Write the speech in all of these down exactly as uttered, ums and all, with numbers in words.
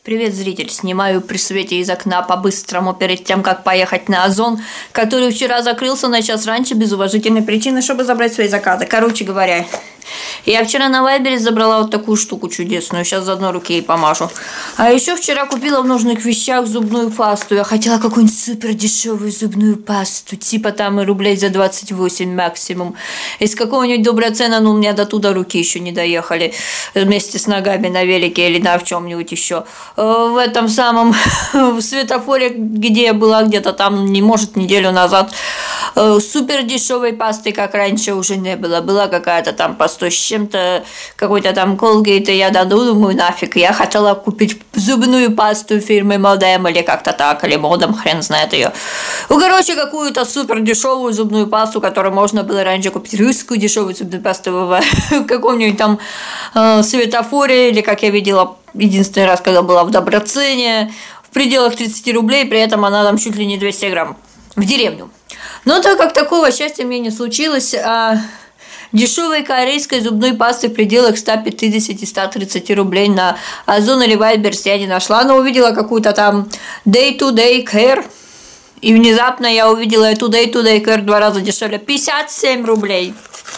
Привет, зритель! Снимаю при свете из окна по-быстрому перед тем, как поехать на Озон, который вчера закрылся на час раньше без уважительной причины, чтобы забрать свои заказы. Короче говоря, я вчера на Вайбере забрала вот такую штуку чудесную, сейчас заодно руке ей помажу. А еще вчера купила в нужных вещах зубную пасту. Я хотела какую-нибудь супер дешевую зубную пасту, типа там и рублей за двадцать восемь максимум. Из какого-нибудь доброцена, ну у меня до туда руки еще не доехали, вместе с ногами на велике или на в чем-нибудь еще. В этом самом в светофоре, где я была где-то там, не может, неделю назад, супер дешевой пасты, как раньше, уже не было. Была какая-то там по сто с чем-то, какой-то там Colgate, я даду, думаю, нафиг. Я хотела купить зубную пасту фирмы Modem или как-то так, или Modem, хрен знает ее. Ну, короче, какую-то супер дешевую зубную пасту, которую можно было раньше купить, русскую дешевую зубную пасту в каком-нибудь там э, светофоре, или, как я видела, единственный раз, когда была в доброцене, в пределах тридцати рублей, при этом она там чуть ли не двести грамм в деревню. Но так как такого счастья мне не случилось, а дешевой корейской зубной пасты в пределах ста пятидесяти — ста тридцати рублей на Озон или Вайберс я не нашла, но увидела какую-то там Day to Day Care, и внезапно я увидела эту Day to Day Care два раза дешевле, пятьдесят семь рублей.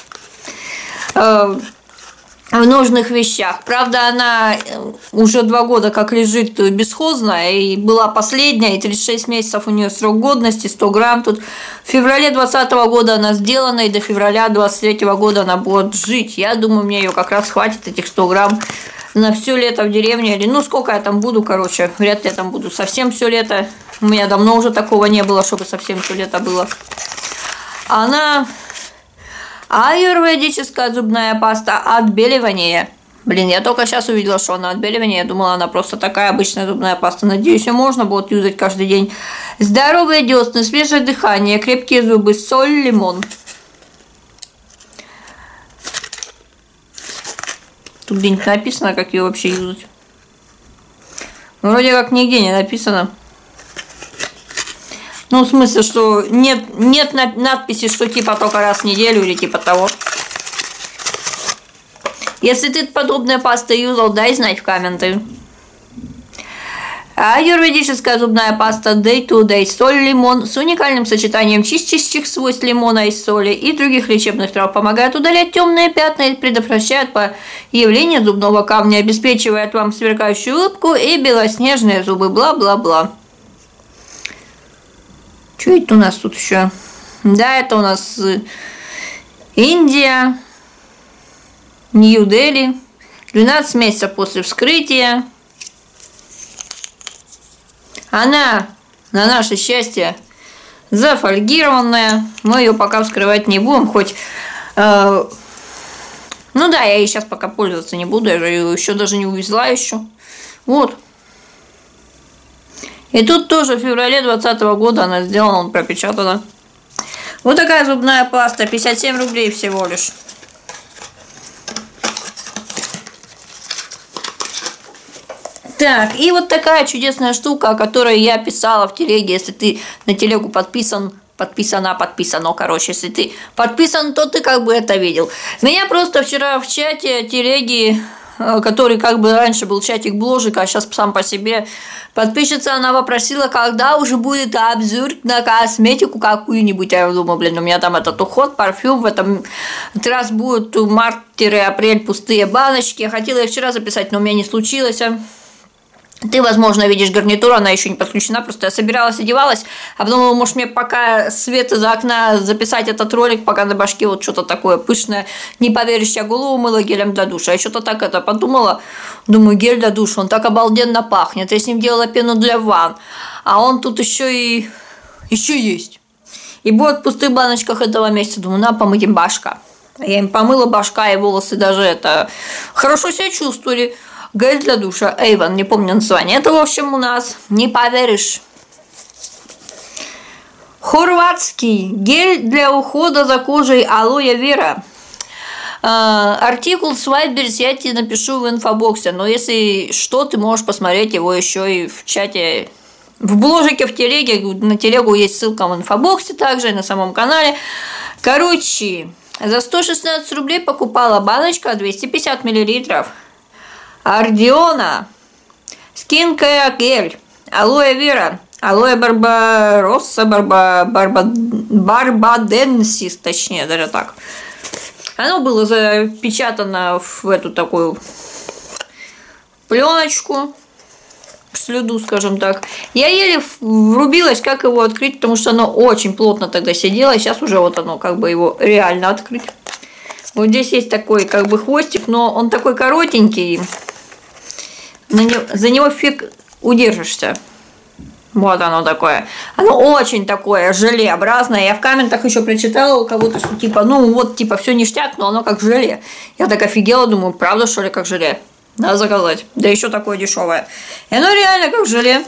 В нужных вещах. Правда, она уже два года как лежит бесхозная, и была последняя, и тридцать шесть месяцев у нее срок годности, сто грамм. Тут в феврале двадцатого года она сделана, и до февраля двадцать третьего года она будет жить. Я думаю, мне ее как раз хватит, этих сто грамм, на все лето в деревне. Или ну, сколько я там буду, короче, вряд ли я там буду совсем все лето. У меня давно уже такого не было, чтобы совсем все лето было. Она... Аюрведическая зубная паста отбеливания. Блин, я только сейчас увидела, что она отбеливание. Я думала, она просто такая обычная зубная паста. Надеюсь, ее можно будет юзать каждый день. Здоровые десны, свежее дыхание, крепкие зубы, соль, лимон. Тут где-нибудь написано, как ее вообще юзать. Вроде как нигде не написано. Ну, в смысле, что нет, нет надписи, что типа только раз в неделю или типа того. Если ты подобная паста юзал, дай знать в комменты. Аюрведическая зубная паста Day to Day соль, лимон с уникальным сочетанием чистящих свойств лимона и соли и других лечебных трав помогает удалять темные пятна и предотвращает появление зубного камня, обеспечивает вам сверкающую улыбку и белоснежные зубы, бла-бла-бла. Что это у нас тут еще? Да, это у нас Индия, Нью-Дели, двенадцать месяцев после вскрытия. Она, на наше счастье, зафольгированная. Мы ее пока вскрывать не будем, хоть... Э, ну да, я ей сейчас пока пользоваться не буду, я же ее еще даже не увезла еще. Вот. И тут тоже в феврале двадцатого года она сделана, он пропечатана. Вот такая зубная паста, пятьдесят семь рублей всего лишь. Так, и вот такая чудесная штука, о которой я писала в телеге. Если ты на телегу подписан, подписана, подписано, короче, если ты подписан, то ты как бы это видел. Меня просто вчера в чате телеги, который как бы раньше был чатик бложика, а сейчас сам по себе подписчица, она попросила, когда уже будет обзор на косметику какую-нибудь. Я думаю, блин, у меня там этот уход, парфюм, в этом раз будут март-апрель пустые баночки. Я хотела ее вчера записать, но у меня не случилось. Ты, возможно, видишь гарнитуру, она еще не подключена, просто я собиралась, одевалась, а потом, может, мне пока свет из окна записать этот ролик, пока на башке вот что-то такое пышное, не поверишь, я голову мыла гелем для душа. Я что-то так это подумала, думаю, гель для душа, он так обалденно пахнет, я с ним делала пену для ванн, а он тут еще и еще есть. И будет в пустых баночках этого месяца, думаю, на, помыть им башка. Я им помыла башка и волосы даже это хорошо себя чувствовали. Гель для душа Avon, не помню название. Это, в общем, у нас, не поверишь, хорватский гель для ухода за кожей алоэ вера. Артикул с Вайберс я тебе напишу в инфобоксе, но если что, ты можешь посмотреть его еще и в чате, в бложике, в телеге. На телегу есть ссылка в инфобоксе также, и на самом канале. Короче, за сто шестнадцать рублей покупала баночка двести пятьдесят миллилитров Ардиона Skincare гель. Алоэ вера. Алоэ барбаросса, барба, барба, барбаденсис, точнее, даже так. Оно было запечатано в эту такую пленочку, слюду, скажем так. Я еле врубилась, как его открыть, потому что оно очень плотно тогда сидело. Сейчас уже вот оно, как бы его реально открыть. Вот здесь есть такой, как бы, хвостик, но он такой коротенький. На него, за него фиг удержишься. Вот оно такое. Оно очень такое желеобразное. Я в комментах еще прочитала у кого-то, что типа, ну вот, типа, все ништяк, но оно как желе. Я так офигела, думаю, правда, что ли, как желе? Надо заказать. Да еще такое дешевое. И оно реально как желе.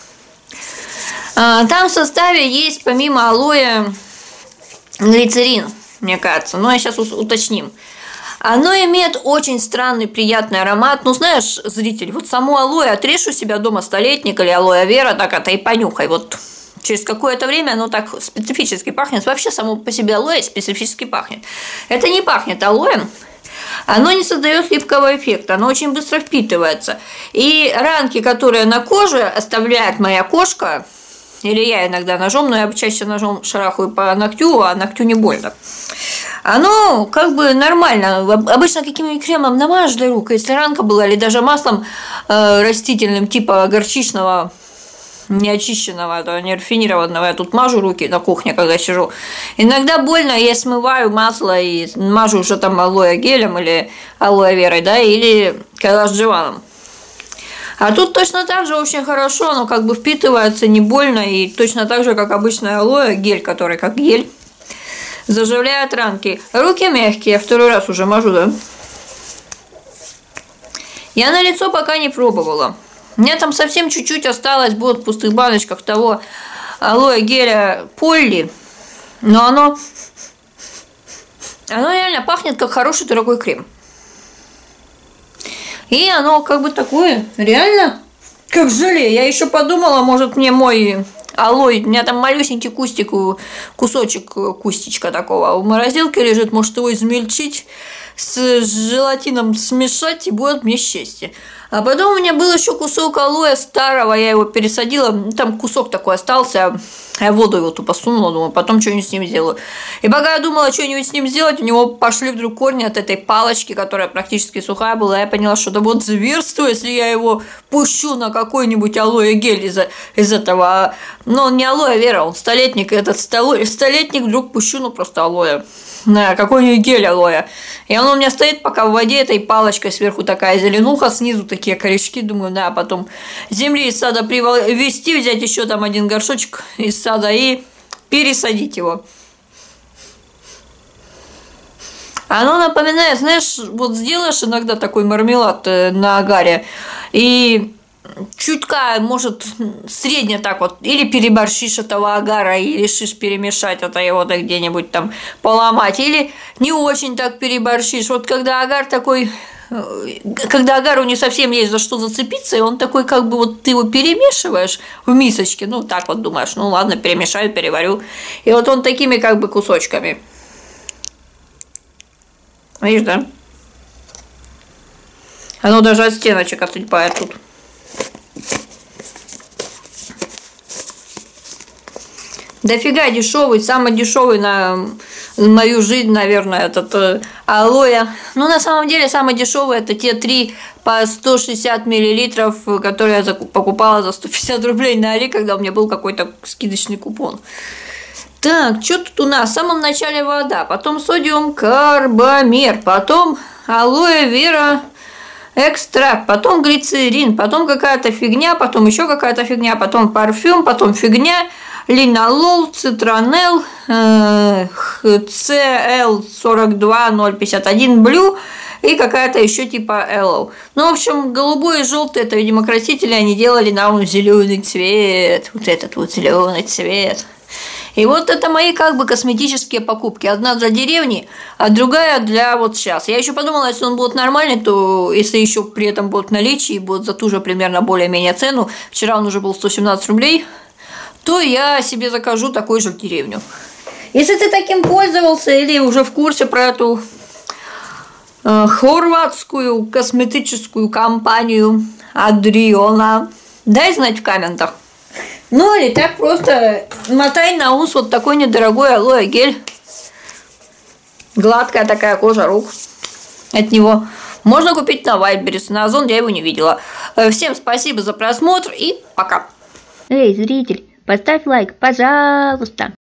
А, там в составе есть, помимо алоэ, глицерин, мне кажется. Но я сейчас уточним. Оно имеет очень странный, приятный аромат. Ну, знаешь, зритель, вот само алоэ отрежь у себя дома столетник или алоэ вера, так это и понюхай. Вот через какое-то время оно так специфически пахнет. Вообще, само по себе алоэ специфически пахнет. Это не пахнет алоэ. Оно не создает липкого эффекта, оно очень быстро впитывается. И ранки, которые на коже оставляет моя кошка, или я иногда ножом, но я чаще ножом шарахаю по ногтю, а ногтю не больно. Оно как бы нормально. Обычно каким-нибудь кремом намажешь для рук, если ранка была, или даже маслом э, растительным, типа горчичного, неочищенного, это не рафинированного. Я тут мажу руки на кухне, когда сижу. Иногда больно, я смываю масло и мажу уже там алоэ гелем или алоэ верой, да, или кайлаш-дживаном. А тут точно так же очень хорошо, оно как бы впитывается, не больно, и точно так же, как обычное алоэ, гель, который как гель, заживляет ранки. Руки мягкие, я второй раз уже мажу, да? Я на лицо пока не пробовала. У меня там совсем чуть-чуть осталось, будет в пустых баночках того алоэ геля Полли, но оно, оно реально пахнет как хороший дорогой крем. И оно как бы такое, реально, как желе. Я еще подумала, может мне мой алоэ, у меня там малюсенький кустик, кусочек кустичка такого в морозилке лежит, может его измельчить, с желатином смешать, и будет мне счастье. А потом у меня был еще кусок алоэ старого, я его пересадила, там кусок такой остался, я в воду его тупо сунула, думаю, потом что-нибудь с ним сделаю. И пока я думала что-нибудь с ним сделать, у него пошли вдруг корни от этой палочки, которая практически сухая была, я поняла, что это будет зверство, если я его пущу на какой-нибудь алоэ гель из, из этого, но он не алоэ вера, он столетник, этот столетник вдруг пущу, ну просто алоэ. На какой-нибудь гель алоэ. И он у меня стоит пока в воде этой палочкой, сверху такая зеленуха, снизу такие корешки, думаю, да, потом земли из сада привезти, взять еще там один горшочек из сада и пересадить его. Оно напоминает, знаешь, вот сделаешь иногда такой мармелад на агаре и чутка, может, средне так вот, или переборщишь этого агара и решишь перемешать это его да где-нибудь там поломать, или не очень так переборщишь. Вот когда агар такой, когда агару не совсем есть за что зацепиться, и он такой, как бы вот ты его перемешиваешь в мисочке, ну так вот думаешь, ну ладно, перемешаю, переварю, и вот он такими как бы кусочками. Видишь, да? Оно даже от стеночек отлипает тут. Дофига дешевый, самый дешевый на мою жизнь, наверное, этот э, алоэ. Ну, на самом деле, самый дешевый это те три по сто шестьдесят миллилитров, которые я покупала за сто пятьдесят рублей на Али, когда у меня был какой-то скидочный купон. Так, что тут у нас? В самом начале вода, потом содиум карбамер, потом алоэ вера экстракт, потом глицерин, потом какая-то фигня, потом еще какая-то фигня, потом парфюм, потом фигня, линолол, цитронел, си эл сорок два ноль пятьдесят один блю и какая-то еще типа Эллоу. Ну, в общем, голубой и желтый это, видимо, красители, они делали нам зеленый цвет, вот этот вот зеленый цвет. И вот это мои как бы косметические покупки. Одна для деревни, а другая для вот сейчас. Я еще подумала, если он будет нормальный, то если еще при этом будет в наличии, будет за ту же примерно более-менее цену, вчера он уже был сто семнадцать рублей, то я себе закажу такой же в деревню. Если ты таким пользовался или уже в курсе про эту э, хорватскую косметическую компанию Адриона. Дай знать в комментах. Ну или так просто мотай на ус вот такой недорогой алоэ гель. Гладкая такая кожа рук от него. Можно купить на Вайлдберрис, на Озон я его не видела. Всем спасибо за просмотр и пока. Эй, зритель, поставь лайк, пожалуйста.